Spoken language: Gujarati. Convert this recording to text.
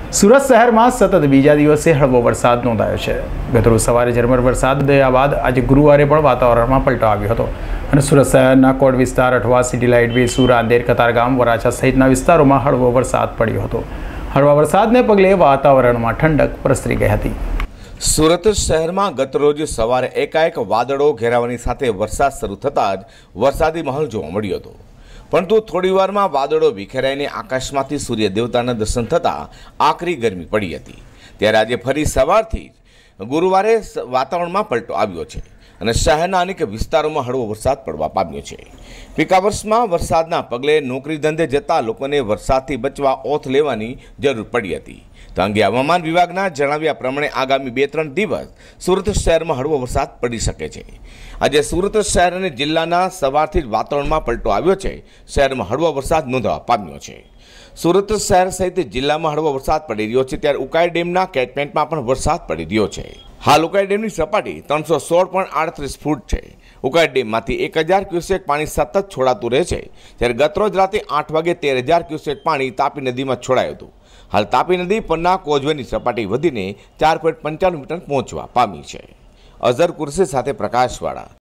સુરત શહેરમાં સતત બીજા દિવસે હળવો વરસાદ નોંધાયો છે। ગતરોજ સવારે ઝરમર વરસાદ થયા બાદ આજે ગુરુવારે પણ વાતાવરણમાં પલટો આવ્યો હતો અને સુરત શહેરના કોડ વિસ્તાર, અઠવા, સિટી લાઇટ, વેસુ, રાંદેર, કતારગામ, વરાછા સહિતના વિસ્તારોમાં હળવો વરસાદ પડ્યો હતો। હળવા વરસાદને પગલે વાતાવરણમાં ઠંડક પ્રસરી ગઈ હતી। સુરત શહેરમાં ગતરોજ સવારે એકાએક વાદળો ઘેરાવાની સાથે વરસાદ શરૂ થતાં જ વરસાદી માહોલ જોવા મળ્યો હતો, પરંતુ થોડી વારમાં વાદળો વિખેરાઈને આકાશમાંથી સૂર્ય દેવતાના દર્શન થતાં આકરી ગરમી પડી હતી। ત્યારે આજે ફરી સવારથી ગુરુવારે વાતાવરણમાં પલટો આવ્યો છે અને શહેરના અનેક વિસ્તારોમાં હળવો વરસાદ પડવા પામ્યો છે। પીક આવર્સમાં વરસાદના પગલે નોકરી ધંધે જતા લોકોને વરસાદથી બચવા ઓથ લેવાની જરૂર પડી હતી। તો અંગે હવામાન વિભાગના જણાવ્યા પ્રમાણે આગામી 2-3 દિવસ સુરત શહેરમાં હળવો વરસાદ પડી શકે છે। આજે સુરત શહેર અને જિલ્લાના સવારથી જ વાતાવરણમાં પલટો આવ્યો છે। શહેરમાં હળવો વરસાદ નોંધવા પામ્યો છે। સુરત શહેર સહિત જિલ્લામાં હળવો વરસાદ પડી રહ્યો છે, ત્યારે ઉકાઈ ડેમના કેચમેન્ટમાં પણ વરસાદ પડી રહ્યો છે। હાલ ઉકાઈ ડેમની સપાટી 316.38 ફૂટ છે। ઉકાઈ ડેમમાંથી 1000 ક્યુસેક પાણી સતત છોડાતું રહે છે, ત્યારે ગતરોજ રાતે 8 વાગે 13000 ક્યુસેક પાણી તાપી નદીમાં છોડાયું હતું। હાલ તાપી નદી પરના કોઝવેની સપાટી વધીને 4.95 મીટર પહોંચવા પામી છે। અઝર કુરશી સાથે પ્રકાશવાળા।